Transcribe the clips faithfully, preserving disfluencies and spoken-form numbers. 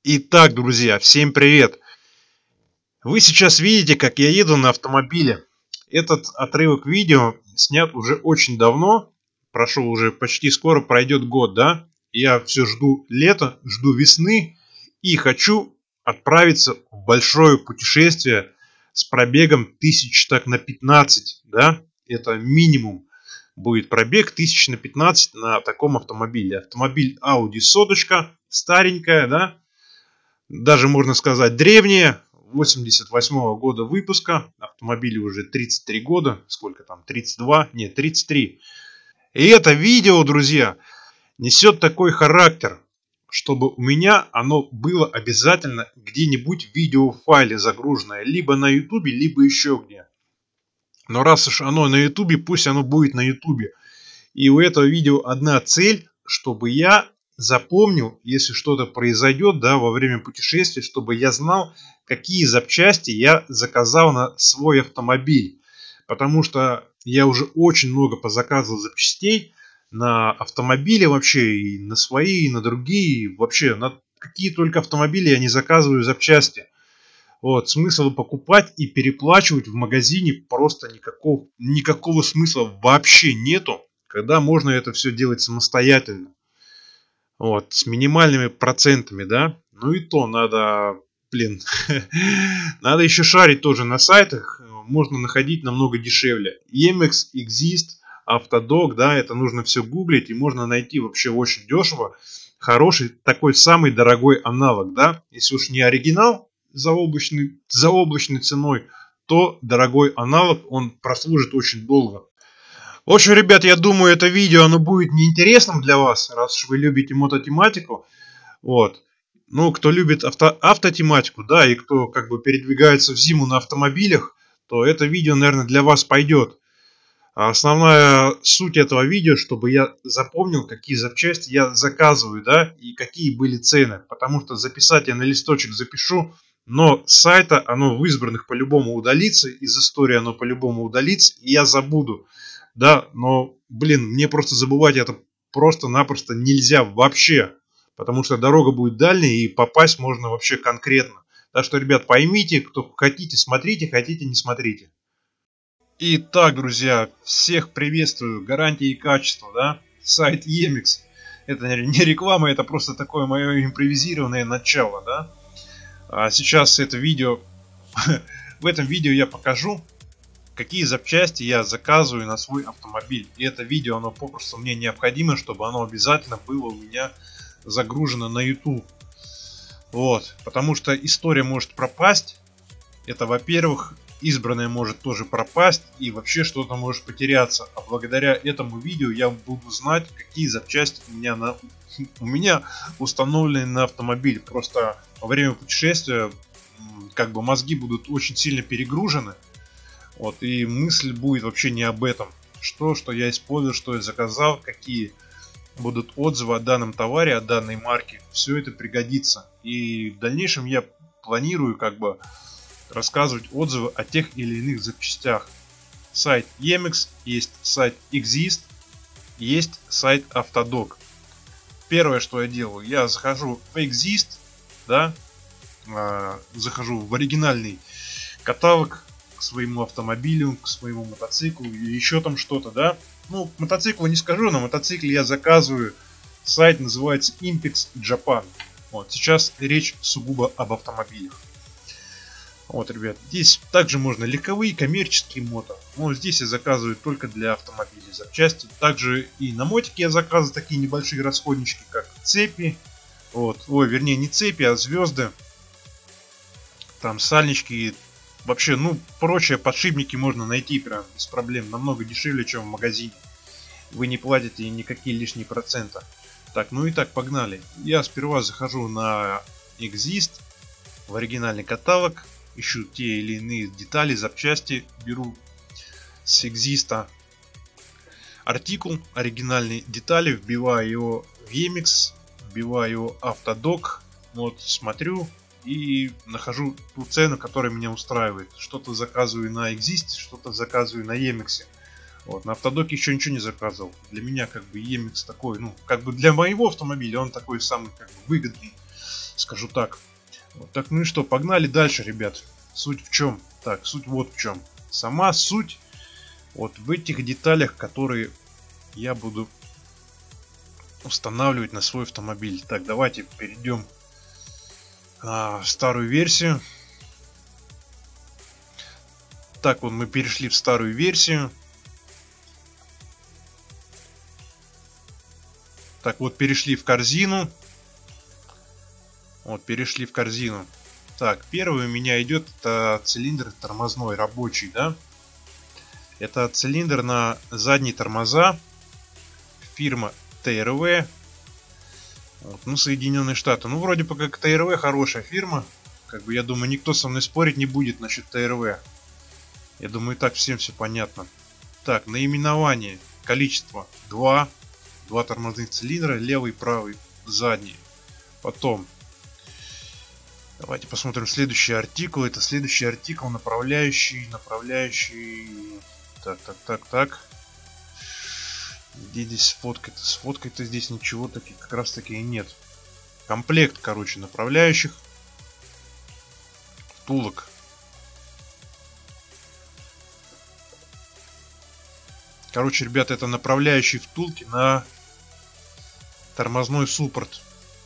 Итак, друзья, всем привет! Вы сейчас видите, как я еду на автомобиле. Этот отрывок видео снят уже очень давно. Прошел уже почти скоро, пройдет год, да? Я все жду лета, жду весны и хочу отправиться в большое путешествие с пробегом тысяч так на пятнадцать, да? Это минимум будет пробег тысяч на пятнадцать на таком автомобиле. Автомобиль Audi соточка, старенькая, да? Даже можно сказать древняя, восемьдесят восьмого года выпуска. Автомобилю уже тридцать три года. Сколько там? тридцать два? Нет, тридцать три. И это видео, друзья, несет такой характер, чтобы у меня оно было обязательно где-нибудь в видеофайле загруженное. Либо на ютубе, либо еще где. Но раз уж оно на ютубе, пусть оно будет на ютубе. И у этого видео одна цель, чтобы я запомнил, если что-то произойдет, да, во время путешествия, чтобы я знал, какие запчасти я заказал на свой автомобиль. Потому что я уже очень много позаказывал запчастей на автомобили вообще, и на свои, и на другие, и вообще на какие только автомобили я не заказываю запчасти. Вот, смысла покупать и переплачивать в магазине просто никакого, никакого смысла вообще нету, когда можно это все делать самостоятельно. Вот, с минимальными процентами, да. Ну и то надо, блин, надо еще шарить тоже на сайтах. Можно находить намного дешевле. Емекс, Exist, Автодок, да, это нужно все гуглить. И можно найти вообще очень дешево. Хороший, такой самый дорогой аналог, да. Если уж не оригинал за облачной, за облачной ценой, то дорогой аналог, он прослужит очень долго. В общем, ребят, я думаю, это видео оно будет неинтересным для вас, раз уж вы любите мототематику. Вот. Ну, кто любит авто, автотематику, да, и кто как бы передвигается в зиму на автомобилях, то это видео, наверное, для вас пойдет. А основная суть этого видео, чтобы я запомнил, какие запчасти я заказываю, да, и какие были цены. Потому что записать я на листочек запишу, но с сайта оно в избранных по-любому удалится, из истории оно по-любому удалится, и я забуду. Да, но, блин, мне просто забывать это просто-напросто нельзя вообще. Потому что дорога будет дальней и попасть можно вообще конкретно. Так что, ребят, поймите, кто хотите, смотрите, хотите, не смотрите. Итак, друзья, всех приветствую. Гарантии и качество, да? Сайт Емекс. Это не реклама, это просто такое мое импровизированное начало, да? А сейчас это видео... В этом видео я покажу, какие запчасти я заказываю на свой автомобиль. И это видео, оно попросту мне необходимо, чтобы оно обязательно было у меня загружено на YouTube. Вот. Потому что история может пропасть. Это, во-первых, избранное может тоже пропасть. И вообще что-то может потеряться. А благодаря этому видео я буду знать, какие запчасти у меня, на... у меня установлены на автомобиль. Просто во время путешествия как бы мозги будут очень сильно перегружены. Вот, и мысль будет вообще не об этом. Что, что я использую, что я заказал, какие будут отзывы о данном товаре, о данной марке. Все это пригодится. И в дальнейшем я планирую как бы рассказывать отзывы о тех или иных запчастях. Сайт Емекс, есть сайт Exist, есть сайт Автодок. Первое, что я делаю, я захожу в Exist, да, э, захожу в оригинальный каталог к своему автомобилю, к своему мотоциклу и еще там что-то, да. Ну, мотоцикл не скажу, на мотоцикле я заказываю. Сайт называется Impex Japan. Вот, сейчас речь сугубо об автомобилях. Вот, ребят, здесь также можно легковые, коммерческие мото. Но здесь я заказываю только для автомобилей запчасти. Также и на мотике я заказываю такие небольшие расходнички, как цепи. Вот, ой, вернее, не цепи, а звезды. Там сальнички. Вообще, ну, прочие подшипники можно найти прям без проблем. Намного дешевле, чем в магазине. Вы не платите никакие лишние проценты. Так, ну и так, погнали. Я сперва захожу на Exist, в оригинальный каталог. Ищу те или иные детали, запчасти. Беру с Exist артикул, оригинальные детали. Вбиваю его в Емекс, вбиваю его Автодок. Вот, смотрю. И нахожу ту цену, которая меня устраивает. Что-то заказываю на Exist, что-то заказываю на Емексе. Вот, на Автодоке еще ничего не заказывал. Для меня как бы Емекс такой, ну, как бы для моего автомобиля он такой самый как бы выгодный. Скажу так. Вот так, ну и что, погнали дальше, ребят. Суть в чем? Так, суть вот в чем. Сама суть вот в этих деталях, которые я буду устанавливать на свой автомобиль. Так, давайте перейдем а, в старую версию. Так, вот мы перешли в старую версию. Так, вот перешли в корзину. Вот, перешли в корзину. Так, первый у меня идет это цилиндр тормозной, рабочий, да? Это цилиндр на задние тормоза. Фирма тэ эр вэ. Вот, ну, Соединенные Штаты. Ну, вроде бы как тэ эр вэ хорошая фирма. Как бы, я думаю, никто со мной спорить не будет насчет тэ эр вэ. Я думаю, и так всем все понятно. Так, наименование. Количество два. Два тормозных цилиндра, левый и правый, задний. Потом, давайте посмотрим следующий артикул. Это следующий артикул, направляющий, направляющий. Так, так, так, так. Где здесь сфоткай-то? Сфоткай-то здесь ничего таки, как раз таки и нет. Комплект, короче, направляющих. Втулок. Короче, ребята, это направляющие втулки на тормозной суппорт.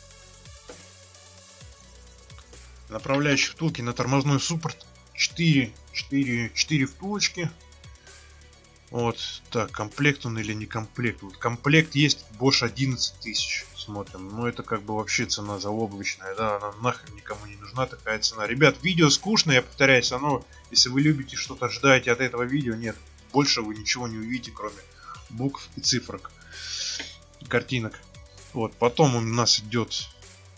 Направляющие втулки на тормозной суппорт. четыре, четыре, четыре втулочки. Вот, так, комплект он или не комплект. Вот комплект есть Bosch одиннадцать тысяч. Смотрим. Но это как бы вообще цена заоблачная. Да, она нахрен никому не нужна, такая цена. Ребят, видео скучное, я повторяюсь. Оно, если вы любите что-то, ожидаете от этого видео, нет. Больше вы ничего не увидите, кроме букв и цифрок. И картинок. Вот, потом у нас идет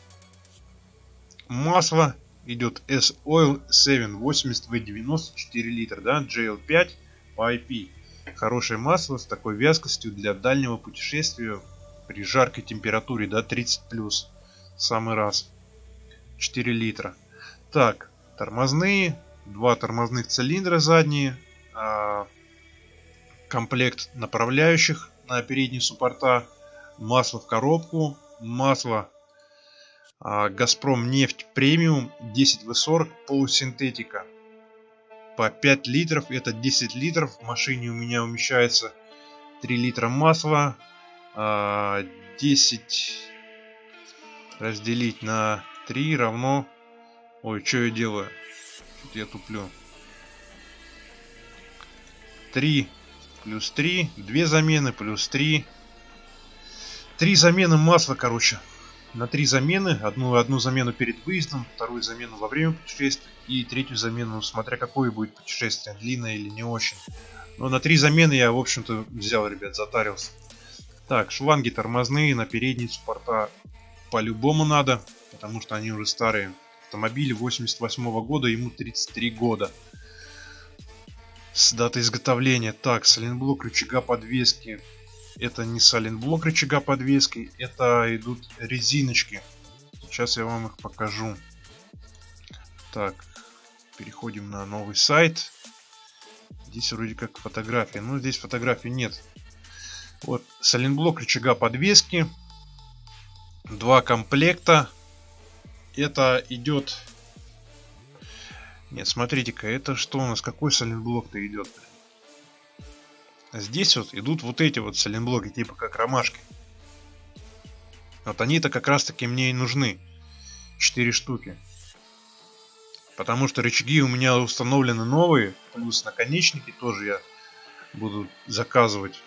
масло. Идет S-Oil семь восемьдесят вэ девяносто четыре литра, да, джей эл пять по ай пи. Хорошее масло с такой вязкостью для дальнего путешествия при жаркой температуре, да, тридцать плюс. Самый раз. четыре литра. Так, тормозные. Два тормозных цилиндра задние. А, комплект направляющих на передние суппорта. Масло в коробку. Масло а, Газпром нефть премиум десять вэ сорок полусинтетика. По пять литров, это десять литров. В машине у меня умещается три литра масла. десять разделить на три равно... Ой, что я делаю? Что-то я туплю. три плюс три. две замены плюс три. три замены масла, короче. На три замены. Одну, одну замену перед выездом, вторую замену во время путешествия и третью замену, смотря какое будет путешествие, длинное или не очень. Но на три замены я, в общем-то, взял, ребят, затарился. Так, шланги тормозные на передние суппорта по-любому надо, потому что они уже старые. Автомобиль восемьдесят восьмого года, ему тридцать три года. С датой изготовления. Так, сайлентблок рычага подвески. Это не сайлентблок рычага подвески, это идут резиночки. Сейчас я вам их покажу. Так, переходим на новый сайт. Здесь вроде как фотографии, но здесь фотографий нет. Вот, сайлентблок рычага подвески. Два комплекта. Это идет... Нет, смотрите-ка, это что у нас? Какой сайлентблок-то идет? Здесь вот идут вот эти вот сайлентблоки, типа как ромашки. Вот они-то как раз таки мне и нужны. четыре штуки. Потому что рычаги у меня установлены новые. Плюс наконечники тоже я буду заказывать.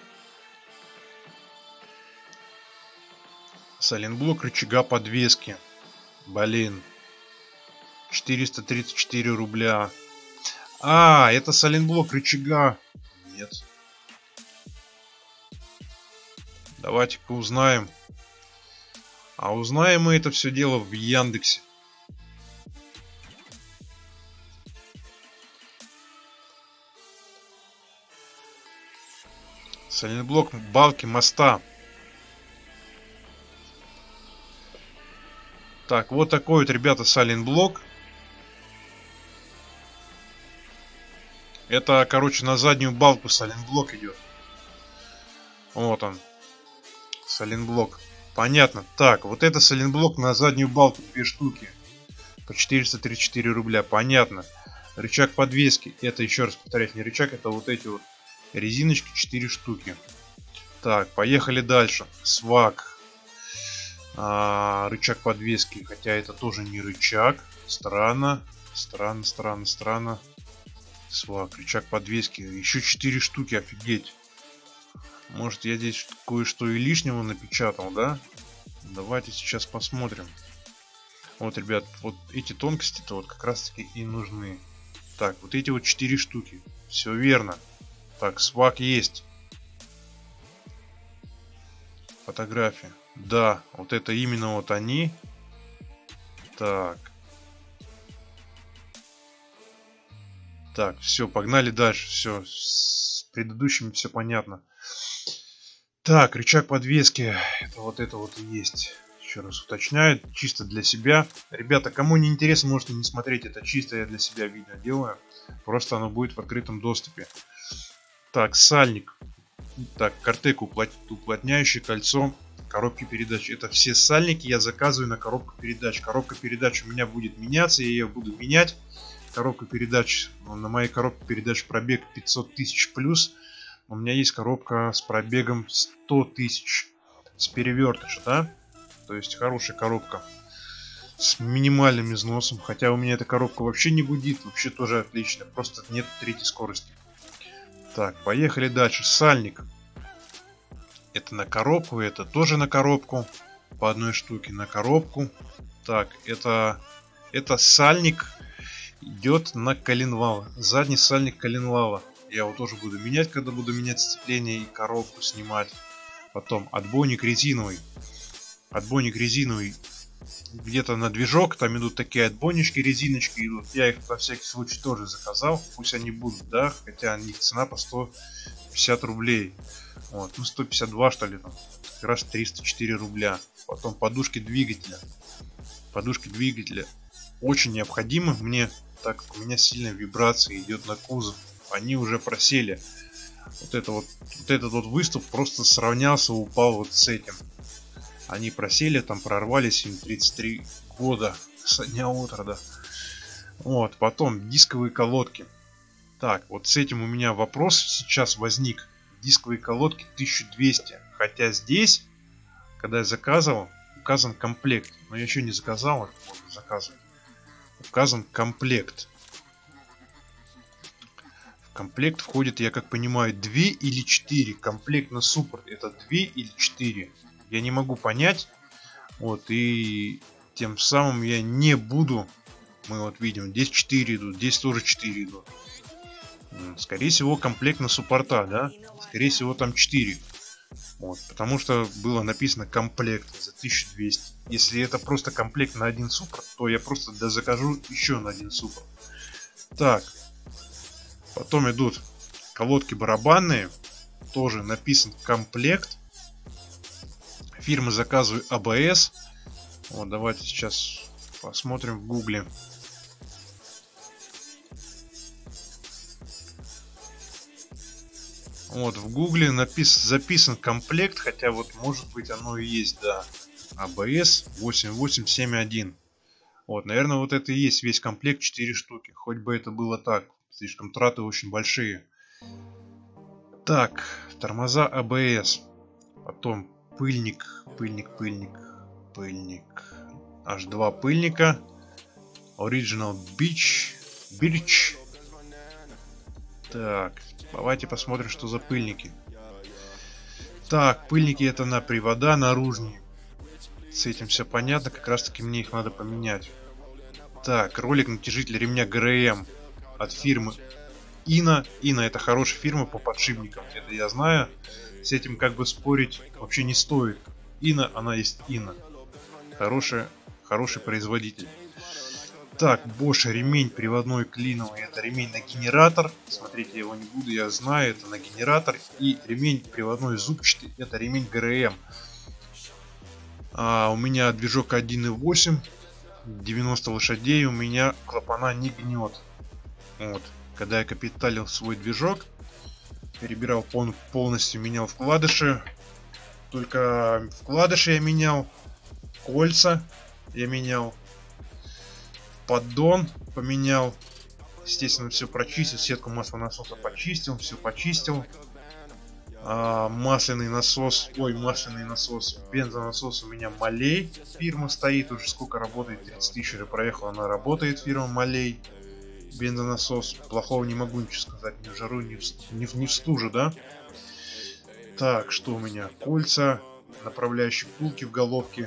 Сайлентблок рычага подвески. Блин. четыреста тридцать четыре рубля. А, это сайлентблок рычага. Нет. Давайте-ка узнаем. А узнаем мы это все дело в Яндексе. Сайлентблок балки моста. Так, вот такой вот, ребята, сайлентблок. Это, короче, на заднюю балку сайлентблок идет. Вот он. Сайлентблок. Понятно. Так, вот это сайлентблок на заднюю балку, две штуки. По четыреста тридцать четыре рубля. Понятно. Рычаг подвески. Это, еще раз повторяюсь, не рычаг, это вот эти вот резиночки, четыре штуки. Так, поехали дальше. Свак. А, рычаг подвески. Хотя это тоже не рычаг. Странно. Странно, странно, странно. Свак, рычаг подвески. Еще четыре штуки, офигеть. Может, я здесь кое-что и лишнего напечатал, да? Давайте сейчас посмотрим. Вот, ребят, вот эти тонкости-то вот как раз-таки и нужны. Так, вот эти вот четыре штуки. Все верно. Так, свак есть. Фотография. Да, вот это именно вот они. Так. Так, все, погнали дальше. Все, с предыдущими все понятно. Так, рычаг подвески. Это вот это вот и есть. Еще раз уточняю, чисто для себя. Ребята, кому не интересно, можете не смотреть. Это чисто я для себя видео делаю. Просто оно будет в открытом доступе. Так, сальник. Так, Кортек уплотняющее кольцо коробки передач. Это все сальники я заказываю на коробку передач. Коробка передач у меня будет меняться, я ее буду менять. Коробка передач, на моей коробке передач пробег пятьсот тысяч плюс. У меня есть коробка с пробегом сто тысяч. С перевертыша, да? То есть хорошая коробка. С минимальным износом. Хотя у меня эта коробка вообще не гудит. Вообще тоже отлично. Просто нет третьей скорости. Так, поехали дальше. Сальник. Это на коробку. Это тоже на коробку. По одной штуке на коробку. Так, это... Это сальник идет на коленвал. Задний сальник коленвала. Я его тоже буду менять, когда буду менять сцепление и коробку снимать. Потом отбойник резиновый. Отбойник резиновый где-то на движок. Там идут такие отбойнички, резиночки идут. Я их на всякий случай тоже заказал. Пусть они будут, да. Хотя их цена по сто пятьдесят рублей. Вот. Ну сто пятьдесят два что ли там. Как раз триста четыре рубля. Потом подушки двигателя. Подушки двигателя очень необходимы мне, так как у меня сильная вибрация идет на кузов. Они уже просели. Вот это вот, вот этот вот выступ просто сравнялся, упал вот с этим. Они просели, там прорвались им тридцать три года со дня от рода. Вот, потом дисковые колодки. Так, вот с этим у меня вопрос сейчас возник. Дисковые колодки тысяча двести. Хотя здесь, когда я заказывал, указан комплект. Но я еще не заказал, их можно заказывать. Указан комплект. В комплект входит, я как понимаю, две или четыре. Комплект на суппорт это две или четыре. Я не могу понять. Вот, и тем самым я не буду. Мы вот видим, здесь четыре идут, здесь тоже четыре идут. Скорее всего, комплект на суппорта, да? Скорее всего, там четыре. Вот, потому что было написано комплект за тысячу двести. Если это просто комплект на один суппорт, то я просто дозакажу еще на один суппорт. Так. Потом идут колодки барабанные. Тоже написан комплект. Фирмы заказываю а бэ эс. Вот, давайте сейчас посмотрим в гугле. Вот, в гугле напис... записан комплект, хотя вот может быть оно и есть, да. а бэ эс восемь восемь семь один. Вот, наверное, вот это и есть весь комплект, четыре штуки. Хоть бы это было так. Слишком траты очень большие. Так, тормоза а бэ эс. Потом пыльник, пыльник, пыльник, пыльник. Аж два пыльника. Original Beach. Birch. Так, давайте посмотрим, что за пыльники. Так, пыльники это на привода наружные. С этим все понятно, как раз таки мне их надо поменять. Так, ролик натяжитель ремня гэ эр эм от фирмы Ина. Ина это хорошая фирма по подшипникам, это я знаю. С этим как бы спорить вообще не стоит. Ина, она есть Ина. Хорошая, хороший производитель. Так, Bosch ремень приводной клиновый. Это ремень на генератор. Смотрите, я его не буду, я знаю, это на генератор. И ремень приводной зубчатый. Это ремень гэ эр эм. А, у меня движок один и восемь. девяносто лошадей. У меня клапана не гнет. Вот. Когда я капиталил свой движок, перебирал полностью, менял вкладыши. Только вкладыши я менял, кольца я менял, поддон поменял. Естественно, все прочистил, сетку маслонасоса почистил, все почистил. А, масляный насос, ой, масляный насос, бензонасос у меня Малей, фирма стоит, уже сколько работает, тридцать тысяч уже проехала, она работает, фирма Малей. Бензонасос, плохого не могу ничего сказать, ни в жару, ни в, ни в, ни в стужу, да? Так, что у меня? Кольца, направляющие втулки в головке.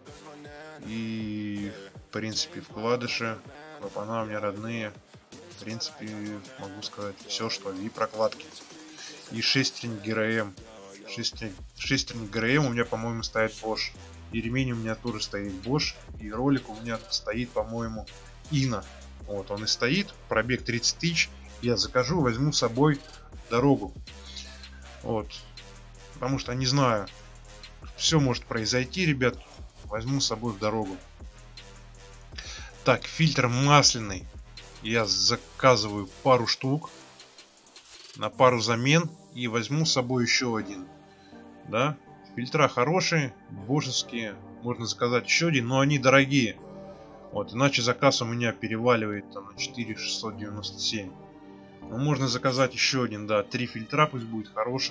И, в принципе, вкладыши. Клапана у меня родные. В принципе, могу сказать все, что. И прокладки. И шестерень ГРМ. Шестерень, шестерень ГРМ у меня, по-моему, стоит Bosch. И ремень у меня тоже стоит Bosch. И ролик у меня стоит, по-моему, Ина. Вот, он и стоит. Пробег тридцать тысяч. Я закажу, возьму с собой в дорогу. Вот. Потому что, не знаю, все может произойти, ребят. Возьму с собой в дорогу. Так, фильтр масляный. Я заказываю пару штук. На пару замен. И возьму с собой еще один. Да. Фильтра хорошие. Бошевские. Можно заказать еще один. Но они дорогие. Вот. Иначе заказ у меня переваливает там, на четыре тысячи шестьсот девяносто семь. Но можно заказать еще один. Да. Три фильтра пусть будет хороших.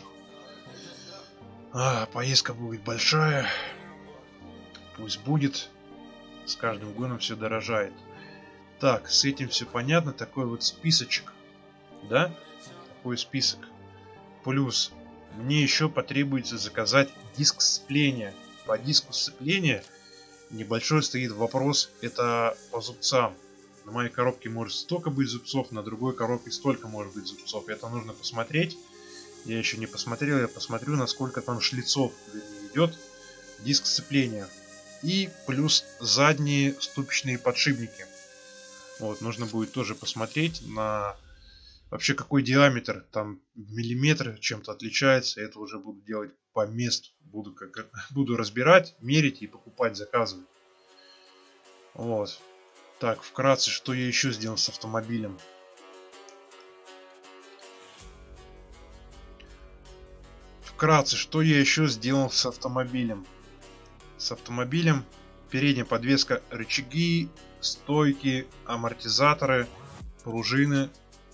А, поездка будет большая. Пусть будет. С каждым годом все дорожает. Так, с этим все понятно. Такой вот списочек. Да? Такой список. Плюс мне еще потребуется заказать диск сцепления. По диску сцепления небольшой стоит вопрос. Это по зубцам. На моей коробке может столько быть зубцов, на другой коробке столько может быть зубцов. Это нужно посмотреть. Я еще не посмотрел. Я посмотрю, насколько там шлицов идет диск сцепления. И плюс задние ступичные подшипники. Вот, нужно будет тоже посмотреть на вообще какой диаметр. Там миллиметр чем-то отличается. Это уже буду делать по месту. Буду, как, буду разбирать, мерить и покупать, заказывать. Вот. Так, вкратце, что я еще сделал с автомобилем. Вкратце, что я еще сделал с автомобилем. С автомобилем передняя подвеска, рычаги, стойки, амортизаторы, пружины,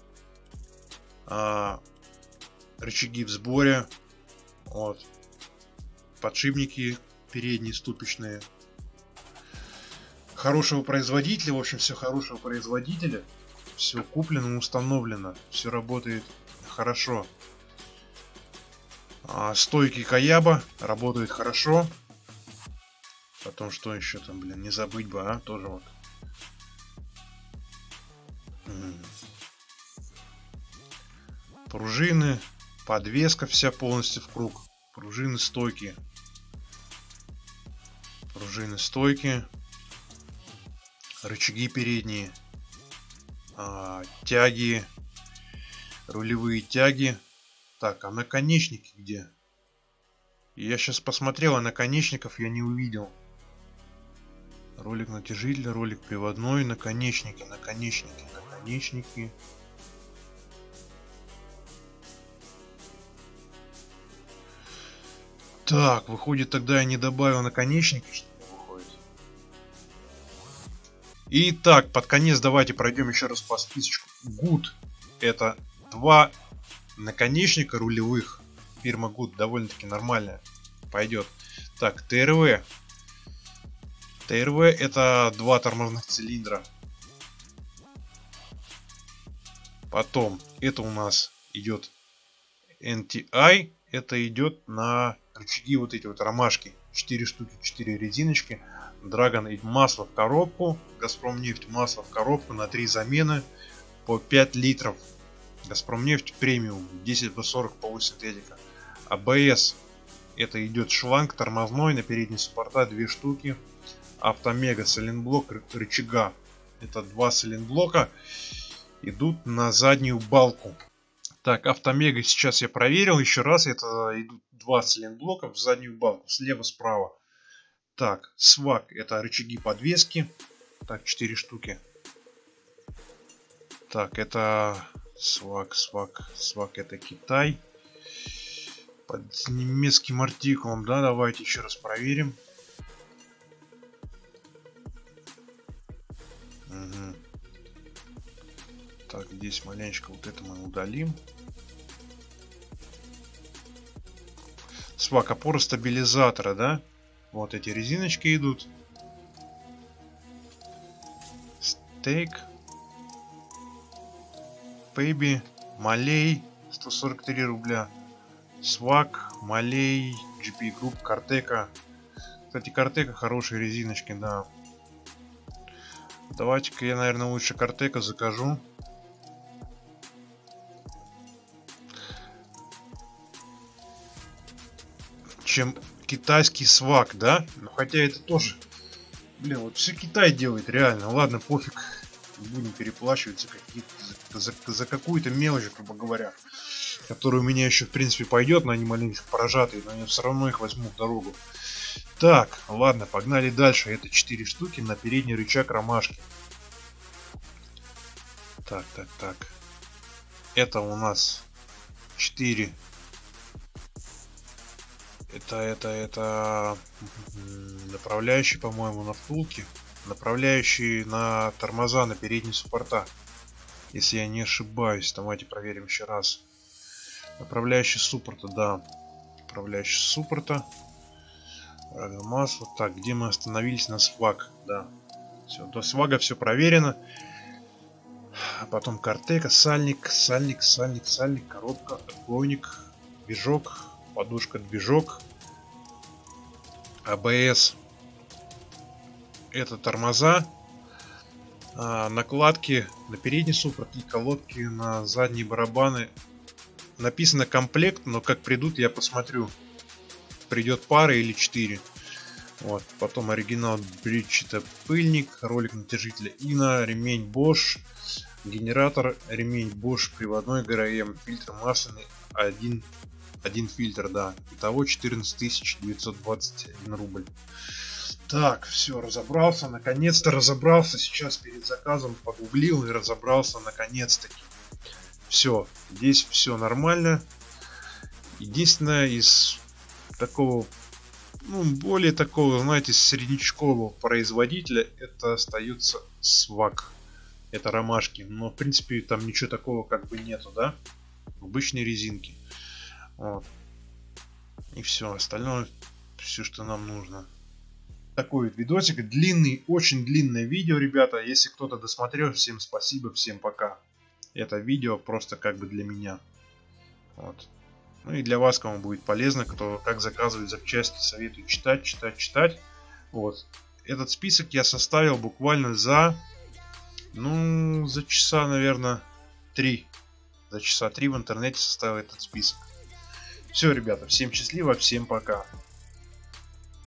а, рычаги в сборе, вот, подшипники передние ступичные. Хорошего производителя, в общем, все хорошего производителя. Все куплено, установлено, все работает хорошо. А, стойки Каяба работают хорошо. Потом что еще там, блин, не забыть бы, а, тоже вот. Пружины, подвеска вся полностью в круг. Пружины, стойки. Пружины, стойки. Рычаги передние. А, тяги. Рулевые тяги. Так, а наконечники где? Я сейчас посмотрел, а наконечников я не увидел. Ролик натяжителя, ролик приводной, наконечники, наконечники, наконечники. Так, выходит, тогда я не добавил наконечники, что ли, выходит. Итак, под конец давайте пройдем еще раз по списочку. Гуд — это два наконечника рулевых. Фирма Гуд довольно-таки нормальная. Пойдет. Так, ТРВ. ТРВ это два тормозных цилиндра. Потом это у нас идет эн ти ай. Это идет на рычаги вот эти вот ромашки. четыре штуки, четыре резиночки. Драгон и масло в коробку. Газпромнефть масло в коробку на три замены по пять литров. Газпромнефть премиум десять бэ сорок по синтетика. а бэ эс это идет шланг тормозной на передние суппорта две штуки. Автомега сайлентблок рычага. Это два сайлентблока идут на заднюю балку. Так, Автомега сейчас я проверил еще раз. Это идут два сайлентблока в заднюю балку. Слева, справа. Так, свак это рычаги подвески. Так, четыре штуки. Так, это свак, свак, свак это Китай. Под немецким артикулом, да, давайте еще раз проверим. Угу. Так, здесь маленечко вот это мы удалим. Свак, опора стабилизатора, да? Вот эти резиночки идут. Стейк. Бэйби. Малей. сто сорок три рубля. Свак. Малей. джи пи Group. Картека. Кстати, Картека хорошие резиночки, да. Давайте-ка я, наверное, лучше Картека закажу. Чем китайский свак, да? Ну, хотя это тоже... Блин, вот все Китай делает, реально. Ладно, пофиг. Не будем переплачивать за, за, за, за какую-то мелочь, грубо говоря. Которая у меня еще, в принципе, пойдет, но они маленько прожатые. Но я все равно их возьму в дорогу. Так, ладно, погнали дальше. Это четыре штуки на передний рычаг ромашки. Так, так, так. Это у нас четыре. Это, это, это направляющий, по-моему, на втулки. Направляющий на тормоза, на передние суппорта. Если я не ошибаюсь. Давайте проверим еще раз. Направляющий суппорта, да. Направляющий суппорта. Масло. Так, где мы остановились? На свак, да. Все, до свага все проверено. А потом Картека, сальник, сальник, сальник, сальник, коробка, отбойник, движок. Подушка, движок, а бэ эс, это тормоза, а, накладки на передний суппорт и колодки на задние барабаны. Написано комплект, но как придут, я посмотрю, придет пара или четыре. Вот, потом оригинал бридж, это пыльник, ролик натяжителя Ина, ремень Bosch, генератор, ремень Bosch приводной ГРМ, фильтр масляный, один Один фильтр, да. Итого четырнадцать тысяч девятьсот двадцать один рубль. Так, все, разобрался. Наконец-то разобрался. Сейчас перед заказом погуглил и разобрался наконец-таки. Все, здесь все нормально. Единственное, из такого, ну, более такого, знаете, среднечкового производителя, это остается свак. Это ромашки. Но, в принципе, там ничего такого как бы нету, да? Обычные резинки. Вот. И все, остальное, все, что нам нужно. Такой вот видосик, длинный, очень длинное видео, ребята. Если кто-то досмотрел, всем спасибо, всем пока. Это видео просто как бы для меня. Вот. Ну и для вас, кому будет полезно, кто как заказывать запчасти, советую читать, читать, читать. Вот. Этот список я составил буквально за, ну, за часа, наверное, три. За часа три в интернете составил этот список. Все, ребята, всем счастливо, всем пока.